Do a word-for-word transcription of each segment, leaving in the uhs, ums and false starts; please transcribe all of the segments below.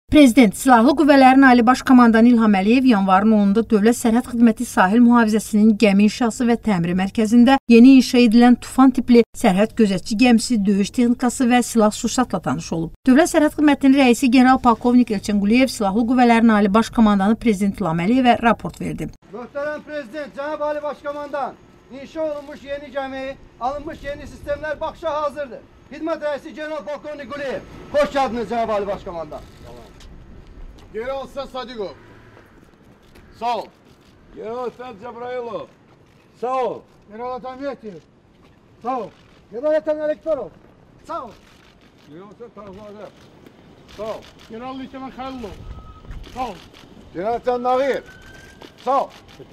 Prezident Silahlı Qüvvələrin Ali Baş Komandanı İlham Əliyev yanvarın onunda Dövlət Sərhəd Xidməti Sahil Mühafizəsinin gəmi inşası və təmiri mərkəzində yeni inşa edilən Tufan tipli sərhəd gözətçi gəmisi, döyüş texnikası və silah-sursatla tanış olub. Dövlət Sərhəd Xidmətinin rəisi General Polkovnik Elçin Quliyev Silahlı Qüvvələrin Ali Baş Komandanı Prezident İlham Əliyevə raport verdi. Möhtərəm Prezident, Cənab Ali Baş Komandan, inşa olunmuş yeni gəmi, alınmış yeni sistemlər baxışa hazırdır. Xidmət rəisi General Polkovnik Quliyev, xoş gəldiniz Cənab Ali Baş Komandan. General Sen Sadigov, sağ ol. General Sen Cebrailov, sağ ol. General Atamiyeti, sağ ol. General Atan Elektorov, sağ ol. General Sen Tarzade, sağ ol. General Lütman Xəlilov, sağ ol. General Sen Nağiyev, sağ ol.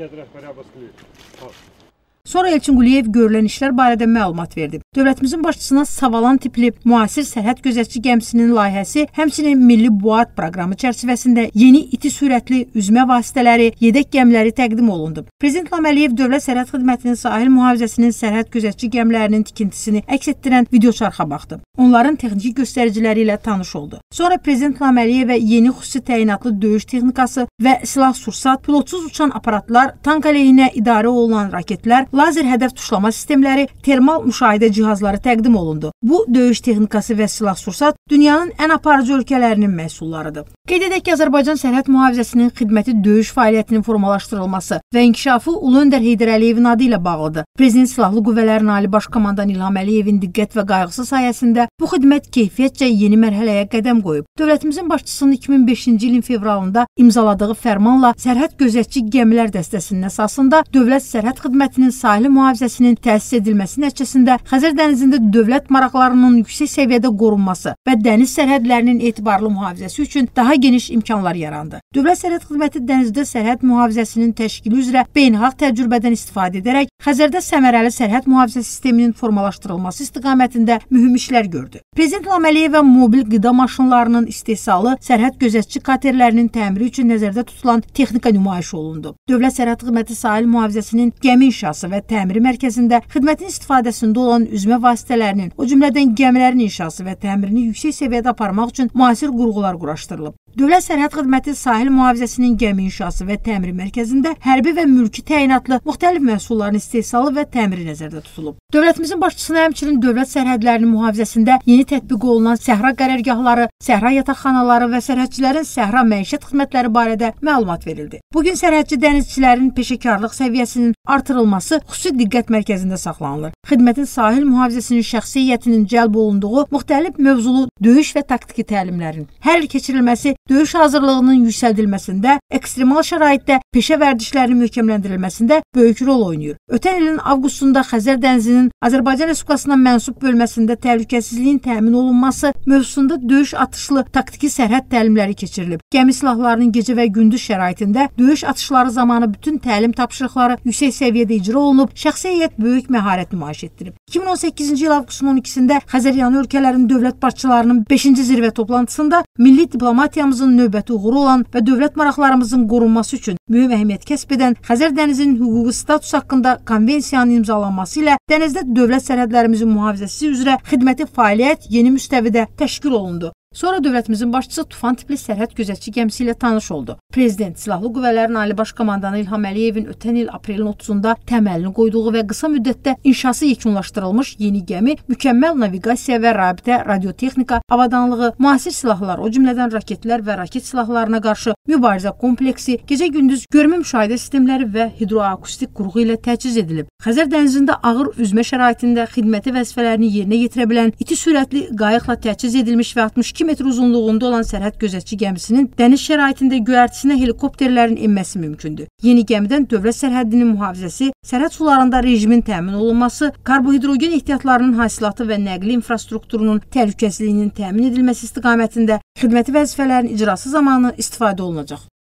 Sağ ol. Sonra Elçin Quliyev görülən işlər barədə məlumat verdi. Dövlətimizin başçısına Savalan tipli müasir sərhəd gözətçi gəmisinin layihəsi, həmçinin Milli Buat proqramı çərçivəsində yeni iti sürətli üzmə vasitələri, yedək gəmiləri təqdim olundu. Prezident İlham Əliyev Dövlət Sərhəd Xidmətinin Sahil Mühafizəsinin sərhəd gözətçi gəmilərinin tikintisini əks etdirən videoçarxa baxdı. Onların texniki göstəriciləri ilə tanış oldu. Sonra Prezident İlham Əliyevə yeni xüsusi təyinatlı döyüş texnikası və silah-sursat, pilotsuz uçan aparatlar, tank əleyhinə idarə olunan raketlər, lazer hədəf tuşlama sistemləri, termal müşahidə cihazları təqdim olundu. Bu döyüş texnikası və silah-sursat dünyanın ən aparıcı ölkələrinin məhsullarıdır. Qeyd edək ki, Azərbaycan Sərhəd Mühafizəsinin xidməti döyüş fəaliyyətinin formalaşdırılması və inkişafı Ulu Öndər Heydər Əliyevin adı ilə bağlıdır. Prezident Silahlı Qüvvələrin Ali Baş Komandanı İlham Əliyevin diqqət və qayğısı sayəsində bu xidmət keyfiyyətcə yeni mərhələyə qədəm qoyub. Dövlətimizin başçısının iki min beşinci ilin fevralında imzaladığı fərmanla sərhəd gözətçi gəmilər dəstəsinin əsasında Dövlət Sərhəd Xidmətinin sahili mühafizəsinin təsis edilməsi nəticəsində Xəzər dənizində dövlət maraqlarının yüksək səviyyədə qorunması və dəniz sərhədlərinin etibarlı mühafizəsi üçün daha geniş imkanlar yarandı. Dövlət Sərhəd Xidməti dənizdə sərhəd mühafizəsinin təşkili üzrə beynəlxalq təcrübədən istifadə edərək Xəzərdə səmərəli sərhəd mühafizə sisteminin formalaşdırılması istiqamətində mühüm işlər gördü. Prezident İlham Əliyevə mobil qida maşınlarının istehsalı, sərhəd gözətçi katerlərinin təmiri üçün nəzərdə tutulan texnika nümayiş olundu. Dövlət Sərhəd Xidməti Sahil Mühafizəsinin gəmi inşası və təmiri mərkəzində xidmətin istifadəsində olan üzmə vasitələrinin, o cümlədən gəmilərin inşası və təmirini yüksək səviyyədə aparmaq üçün müasir qurğular quraşdırılıb. Dövlət Sərhəd Xidməti Sahil Mühafizəsinin gəmi inşası və təmiri mərkəzində hərbi və mülki təyinatlı müxtəlif məhsulların istehsalı və təmiri nəzərdə tutulub. Dövlətimizin başçısına həmçinin dövlət sərhədlərinin mühafizəsində yeni tətbiq olunan səhra qərargahları, səhra yataqxanaları və sərhədçilərin səhra məişət xidmətləri barədə məlumat verildi. Bugün sərhədçi dənizçilərin peşəkarlıq səviyyəsinin artırılması xüsusi diqqət mərkəzində saxlanılır. Xidmətin sahil mühafizəsinin şəxsiyyətinin cəlb olunduğu müxtəlif mövzulu döyüş və taktiki təlimlərin hər il keçirilməsi döyüş hazırlığının yüksəldilməsində, ekstremal şəraitdə peşə vərdişlərinin möhkəmləndirilməsində böyük rol oynayır. Ötən ilin avqustunda Xəzər dənizinin Azərbaycan Respublikasına mənsub bölməsində təhlükəsizliyin təmin olunması mövzusunda döyüş atışlı taktiki sərhəd təlimləri keçirilib. Gəmi silahlarının gecə və gündüz şəraitində döyüş atışları zamanı bütün təlim tapşırıqları yüksək səviyyədə icra olunub, şəxsi heyət böyük məharət nümayiş etdirib. iki min on səkkizinci il avqustun on ikisində Xəzəryanı ölkələrin dövlət başçılarının beşinci zirvə toplantısında milli diplomatiyamızın növbəti uğuru olan və dövlət maraqlarımızın qorunması üçün mühüm əhəmiyyət kəsb edən Xəzər dənizinin hüquqi statusu haqqında konvensiyanın imzalanması ilə dənizdə dövlət sərhədlərimizin mühafizəsi üzrə xidməti fəaliyyət yeni müstəvidə təşkil olundu. Sonra dövlətimizin başçısı Tufan tipli sərhəd gözətçi gəmisi ilə tanış oldu. Prezident Silahlı Qüvvələrin Ali Baş Komandanı İlham Əliyevin ötən il aprelin otuzunda təməlini qoyduğu və qısa müddətdə inşası yekunlaşdırılmış yeni gəmi mükəmməl naviqasiya və rabitə, radiotexnika, avadanlığı, müasir silahlar, o cümlədən raketlər və raket silahlarına qarşı mübarizə kompleksi, gecə-gündüz görmə müşahidə sistemləri və hidroakustik qurğu ilə təchiz edilib. Xəzər dənizində ağır üzmə şəraitində xidməti vəzifələrini yerinə yetirə bilən iti sürətli qayıqla təchiz edilmiş və altmış iki metr uzunluğunda olan sərhəd gözətçi gəmisinin dəniz şəraitində göyərtisinə helikopterlərin enməsi mümkündür. Yeni gəmidən dövlət sərhədinin mühafizəsi, sərhəd sularında rejimin təmin olunması, karbohidrogen ehtiyatlarının hasilatı və nəqli infrastrukturunun təhlükəsizliyinin təmin edilməsi istiqamətində xidməti vəzifələrin icrası zamanı istifadə olunacaq.